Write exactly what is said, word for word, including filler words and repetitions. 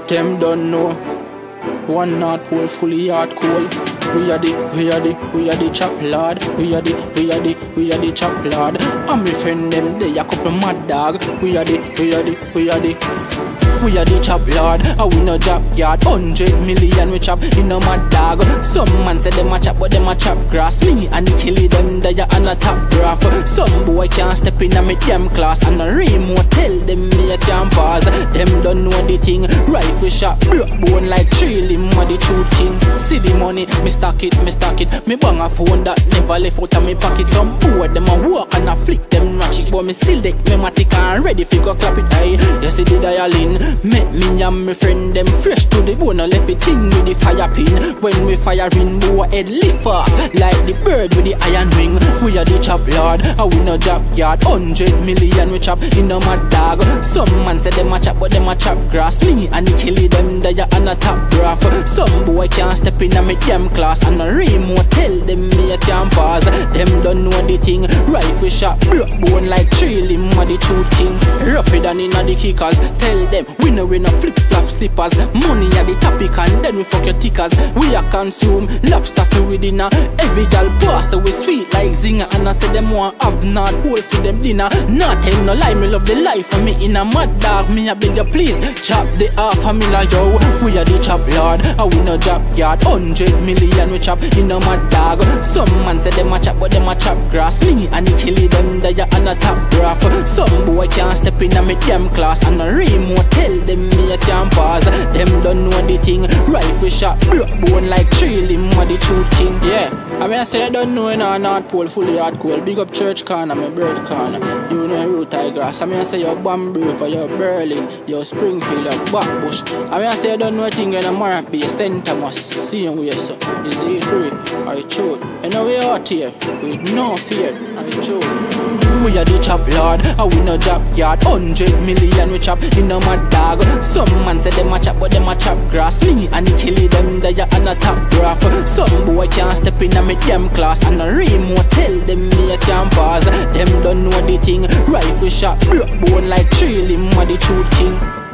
Them don't know. One North Pole fully hard cool. We are the, we are the, we are the chop lord. We are the, we are the, we are the chop lord. And my friend them, they a couple mad dog. We are the, we are the, we are the. We are the chop lord, and we no job yard. Hundred million we chop in a mad dog. Some man say them a chop, but them a chop grass. Me and the killie them they a on a top graph. Some boy can't step in a me damn class, and a remote tell them me a can't pause. Them don't know the thing. Rifle shot, block bone like three limb of the truth king. See the money, me stack it, me stack it. Me bang a phone that never left out of me pocket. Some boy them a walk and a flick them ratchet, but me select me matic and ready fi go clap it. Aye, you see the dialing. Make me and my friend them fresh to the bone and left it in with the fire pin. When we firing, boy head lift off like the bird with the iron wing. We are the chop lord, and we no job yard. Hundred million we chop in a mad dog. Some man say them a chop, but them a chop grass. Me and the killie them they a on a top graph. Some boy can't step in a me damn class, and a remote tell them me a can't pause. Them don't know the thing. Rifle shot, block bone like three limb of the truth king. Rapid and inna the kickers, tell them we no we no flip flop slippers. Money are the topic and then we fuck your tickers. We a consume lobster for we dinner. Every gal pasta we sweet like zinger, and I say them want have North Pole for them dinner. Not tell no lie, me love the life of me in a mad dog. Me a beg you please chop the half a miller yo. We are the chop lord, and we no job yard. Hundred million we chop in a mad dog. Some man say them a chop, but them a chop grass. Me and the killie them they a on a top graph. Some boy can't step in a me damn class, and a remote tell them me a can't pause. Them don't know the thing. Rifle shot, block bone like three limb of the truth king. Yeah, I mean I say I don't know in a North Pole fully hardcore. Big up Church Corner, my bird corner. You know root high grass. I mean I say your Bamboo for your Berlin, your Springfield, your Backbush. I mean I say I don't know a thing in a Mark Bay, Saint Thomas, same way so. Is it great? I truth. And now we out here with no fear. I truth. We are the chop lord, and we no job yard. Hundred million we chop in a mad dog. Some man say them a chop, but them a chop grass. Me and the killie them they a on a top graph. Some boy can't step in a me damn class, and a remote tell them me a can't pause. Them don't know the thing. Rifle shot, block bone like three limb of the truth king.